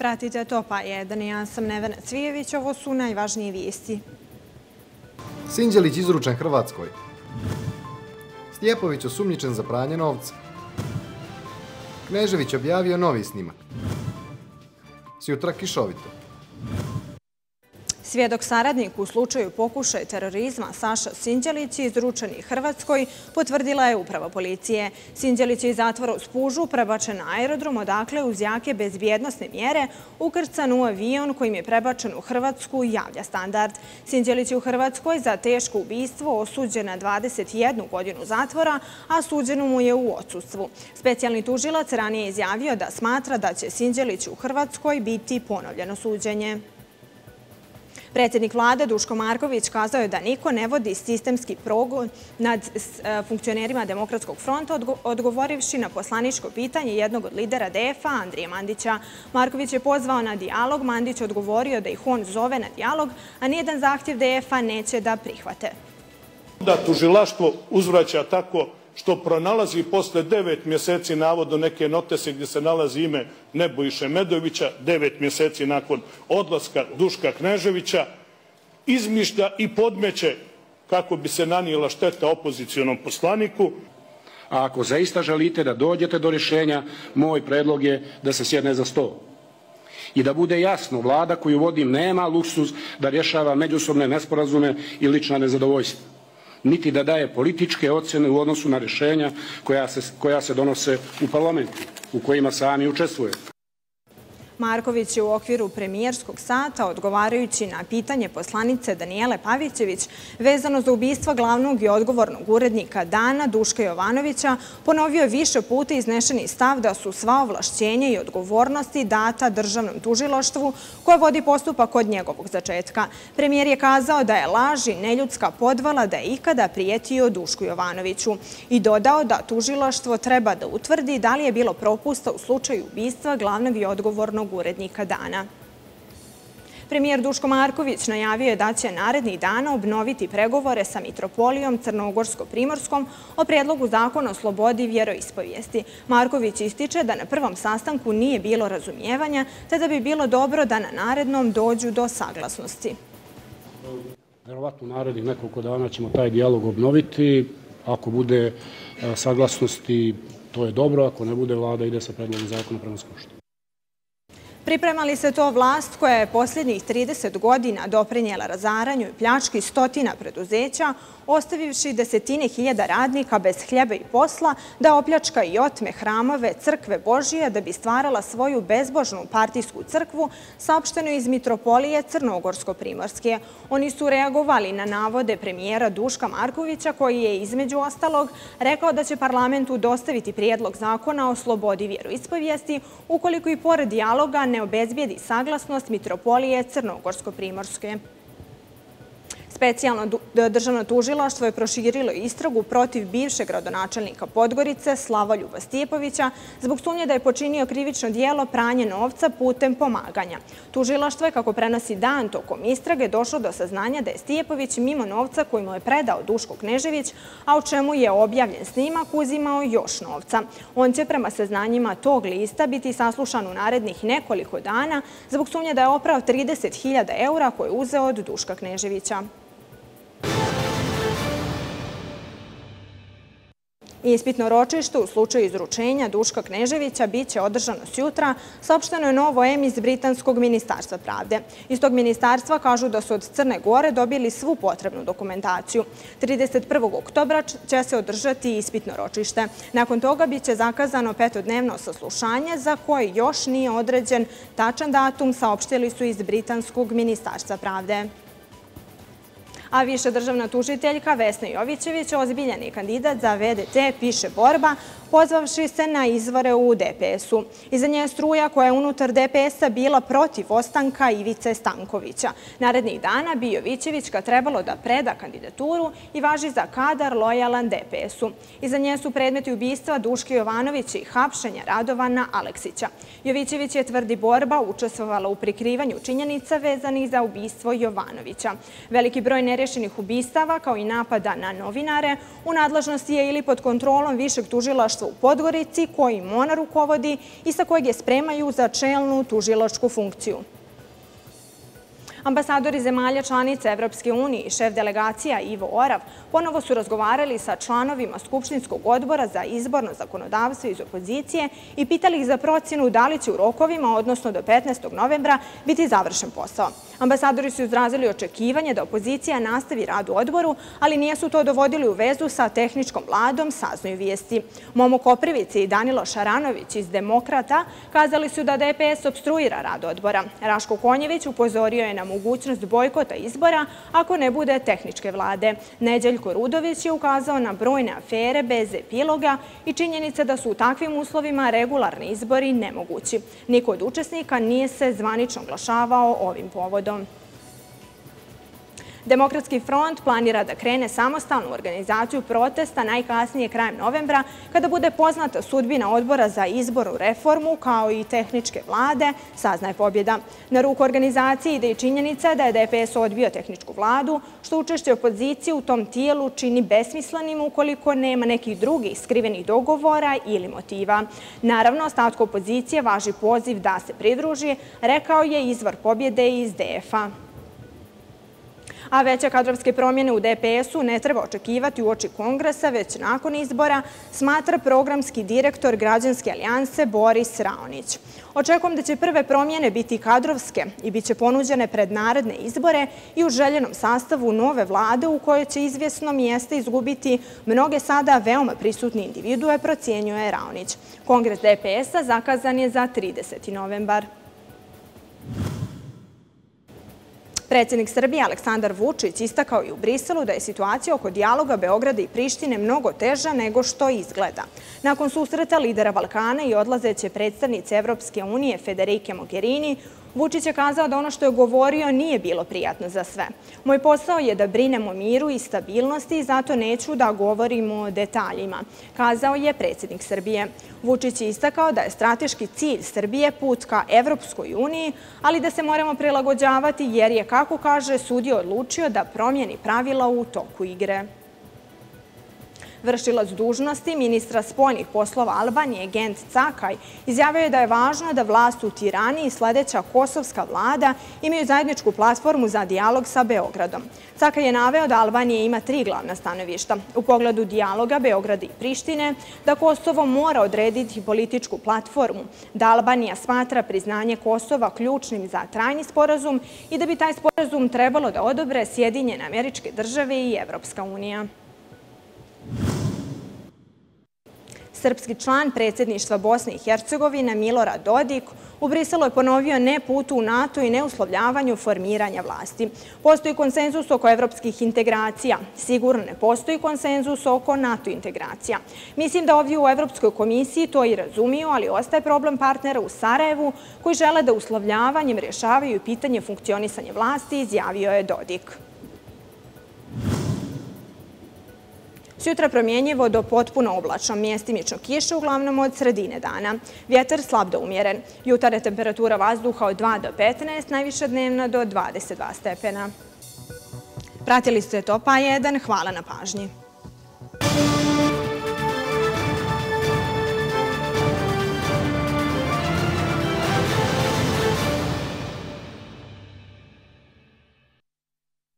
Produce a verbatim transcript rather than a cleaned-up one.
Pratite Topa jedan. Ja sam Nevena Cvijević. Ovo su najvažnije vijesti. Sinđelić izručen Hrvatskoj. Stjepović osumnjičen za pranje novca. Knežević objavio novi snimak. Sjutra kišovito. Svjedok saradnik u slučaju pokušaja terorizma Saša Sinđelić izručen Hrvatskoj, potvrdila je uprava policije. Sinđelić je iz zatvora uz Pužu prebačen na aerodrom, odakle uz jake bezbjednosne mjere ukrcan u avion kojim je prebačen u Hrvatsku, javlja Standard. Sinđelić je u Hrvatskoj za teško ubistvo osuđen na dvadeset jednu godinu zatvora, a suđeno mu je u odsustvu. Specijalni tužilac ranije izjavio da smatra da će Sinđelić u Hrvatskoj biti ponovljeno suđenje. Predsjednik vlade Duško Marković kazao je da niko ne vodi sistemski progon nad funkcionerima Demokratskog fronta, odgovorivši na poslaničko pitanje jednog od lidera D F A, Andrije Mandića. Marković je pozvao na dijalog, Mandić odgovorio da ih on zove na dijalog, a nijedan zahtjev D F A neće da prihvate. Da tužilaštvo uzvraća tako što pronalazi posle devet mjeseci navodno neke notese gdje se nalazi ime Nebojše Medovića, devet mjeseci nakon odlaska Duška Kneževića, izmišlja i podmeće kako bi se nanijela šteta opozicionom poslaniku. A ako zaista želite da dođete do rješenja, moj predlog je da se sjedne za stol. I da bude jasno, vlada koju vodim nema luksuz da rješava međusobne nesporazume i lična nezadovoljstva, niti da daje političke ocjene u odnosu na rješenja koja se, koja se donose u parlamentu, u kojima sami učestvuje. Marković je u okviru premijerskog sata, odgovarajući na pitanje poslanice Danijele Pavićević vezano za ubistvo glavnog i odgovornog urednika Dana, Duška Jovanovića, ponovio više puta iznešeni stav da su sva ovlašćenja i odgovornosti data državnom tužilaštvu koje vodi postupak od njegovog začetka. Premijer je kazao da je laž i neljudska podvala da je ikada prijetio Dušku Jovanoviću i dodao da tužilaštvo treba da utvrdi da li je bilo propusta u slučaju ubistva glavnog i odgovornog urednika Dana. Premijer Duško Marković najavio je da će narednih dana obnoviti pregovore sa Mitropolijom Crnogorsko-Primorskom o prijedlogu zakona o slobodi vjeroispovijesti. Marković ističe da na prvom sastanku nije bilo razumijevanja, te da bi bilo dobro da na narednom dođu do saglasnosti. Vjerovatno u narednih nekoliko dana ćemo taj dijalog obnoviti. Ako bude saglasnosti, to je dobro. Ako ne bude, vlada ide sa predlogom zakona prema Skupštini. Priprema li se to vlast koja je posljednjih trideset godina doprinijela razaranju i pljački stotina preduzeća, ostavivši desetine hiljada radnika bez hljeba i posla, da opljačka i otme hramove crkve Božije da bi stvarala svoju bezbožnu partijsku crkvu, saopšteno iz Mitropolije Crnogorsko-Primorske. Oni su reagovali na navode premijera Duška Markovića, koji je između ostalog rekao da će parlamentu dostaviti prijedlog zakona o slobodi vjeroispovijesti ukoliko i pored dijaloga ne obezbijedi saglasnost Mitropolije Crnogorsko-Primorske. Specijalno državno tužilaštvo je proširilo istragu protiv bivšeg gradonačelnika Podgorice Slavoljuba Stjepovića zbog sumnje da je počinio krivično djelo pranje novca putem pomaganja. Tužilaštvo je, kako prenosi Dan, tokom istrage došlo do saznanja da je Stjepović mimo novca koji mu je predao Duško Knežević, a u čemu je objavljen snimak, uzimao još novca. On će prema saznanjima tog lista biti saslušan u narednih nekoliko dana zbog sumnje da je oprao trideset hiljada eura koje je uzeo od Duška Kneževića. Ispitno ročište u slučaju izručenja Duška Kneževića biće održano sjutra, saopšteno je Novo em iz Britanskog ministarstva pravde. Iz tog ministarstva kažu da su od Crne Gore dobili svu potrebnu dokumentaciju. trideset prvog oktobra će se održati ispitno ročište. Nakon toga biće zakazano petodnevno saslušanje za koje još nije određen tačan datum, saopštili su iz Britanskog ministarstva pravde. A više državna tužiteljka Vesna Jovićević, ozbiljeni kandidat za V D T, piše borba, pozvavši se na izvore u D P S-u. Iza nje je struja koja je unutar D P S-a bila protiv ostanka Ivice Stankovića. Narednih dana bi Jovićevićka trebalo da preda kandidaturu i važi za kadar lojalan D P S-u. Iza nje su predmeti ubistva Duške Jovanovića i hapšenja Radovana Aleksića. Jovićević je, tvrdi borba, učestvovala u prikrivanju činjenica vezanih za ubistvo Jovanovića. Veliki broj nerješenih ubistava, kao i napada na novinare, u nadležnosti je ili pod kontrolom Višeg tužilaštva tužilaštva u Podgorici, kojim ona rukovodi i sa kojeg je spremaju za čelnu tužilačku funkciju. Ambasadori zemalja članica Evropske unije i šef delegacija Ivo Orav ponovo su razgovarali sa članovima Skupštinskog odbora za izborno zakonodavstvo iz opozicije i pitali ih za procjenu da li će u rokovima, odnosno do petnaestog novembra, biti završen posao. Ambasadori su izrazili očekivanje da opozicija nastavi rad u odboru, ali nisu to dovodili u vezu sa tehničkom vladom, saznaju vijesti. Momo Koprivica i Danilo Šaranović iz Demokrata kazali su da D P S opstruira rad odbora. Raško Konjević upozorio je na mogućnost bojkota izbora ako ne bude tehničke vlade. Neđeljko Rudović je ukazao na brojne afere bez epiloga i činjenice da su u takvim uslovima regularni izbori nemogući. Niko od učesnika nije se zvanično oglašavao ovim povodom. Demokratski front planira da krene samostalnu organizaciju protesta najkasnije krajem novembra, kada bude poznata sudbina odbora za izbornu reformu, kao i tehničke vlade, saznaje Pobjeda. Na ruku organizacije ide i činjenica da je D P S odbio tehničku vladu, što učešće opozicije u tom tijelu čini besmislenim ukoliko nema nekih drugih skrivenih dogovora ili motiva. Naravno, ostatku opozicije važi poziv da se pridruži, rekao je izvor Pobjede iz D F-a. A veće kadrovske promjene u D P S-u ne treba očekivati uoči kongresa, već nakon izbora, smatra programski direktor Građanske alijanse Boris Raonić. Očekujem da će prve promjene biti kadrovske i bit će ponuđene pred naredne izbore i u željenom sastavu nove vlade u kojoj će izvjesno mjesta izgubiti mnoge sada veoma prisutni individue, procjenjuje Raonić. Kongres D P S-a zakazan je za trideseti novembar. Predsjednik Srbije Aleksandar Vučić istakao i u Briselu da je situacija oko dijaloga Beograda i Prištine mnogo teža nego što izgleda. Nakon susreta lidera Balkana i odlazeće predstavnice Evropske unije Federike Mogherini, Vučić je kazao da ono što je govorio nije bilo prijatno za sve. Moj posao je da brinem o miru i stabilnosti i zato neću da govorim o detaljima, kazao je predsjednik Srbije. Vučić je istakao da je strateški cilj Srbije put ka Evropskoj uniji, ali da se moramo prilagođavati jer je, kako kaže, sudija odlučio da promijeni pravila u toku igre. Vršilac dužnosti ministra spoljnih poslova Albanije Gent Cakaj izjavio je da je važno da vlast u Tirani i sljedeća kosovska vlada imaju zajedničku platformu za dijalog sa Beogradom. Cakaj je naveo da Albanija ima tri glavna stanovišta. U pogledu dijaloga Beograda i Prištine, da Kosovo mora odrediti političku platformu, da Albanija smatra priznanje Kosova ključnim za trajni sporazum i da bi taj sporazum trebalo da odobre Sjedinjene Američke Države i Evropska unija. Srpski član predsjedništva Bosne i Hercegovine Milorad Dodik u Briselu je ponovio ne putu u NATO i neuslovljavanju formiranja vlasti. Postoji konsenzus oko evropskih integracija. Sigurno ne postoji konsenzus oko NATO integracija. Mislim da ovdje u Evropskoj komisiji to i razumiju, ali ostaje problem partnera u Sarajevu koji žele da uslovljavanjem rješavaju pitanje funkcionisanja vlasti, izjavio je Dodik. Sutra promjenjivo do potpuno oblačno, mjestimično kiše, uglavnom od sredine dana. Vjetar slab do umjeren. Jutarnja temperatura vazduha od dva do petnaest, najviša dnevna do dvadeset dva stepena. Pratili ste Top A jedan, hvala na pažnji.